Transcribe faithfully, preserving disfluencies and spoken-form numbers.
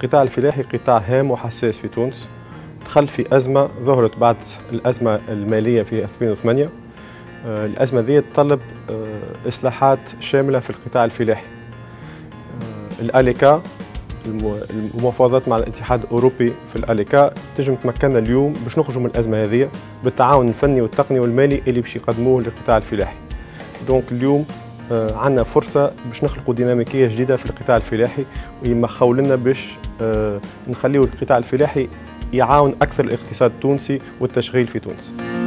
القطاع الفلاحي قطاع هام وحساس في تونس، دخل في أزمة ظهرت بعد الأزمة المالية في ألفين وثمانية. الأزمة ذي تطلب إصلاحات شاملة في القطاع الفلاحي. الأليكا المفاوضات مع الاتحاد الأوروبي في الأليكا تنجم تمكننا اليوم باش نخرجوا من الأزمة هذه بالتعاون الفني والتقني والمالي اللي باش يقدموه للقطاع الفلاحي. دونك اليوم عندنا فرصة باش نخلقوا ديناميكية جديدة في القطاع الفلاحي، ويمخول لنا باش نخليوا القطاع الفلاحي يعاون أكثر الاقتصاد التونسي والتشغيل في تونس.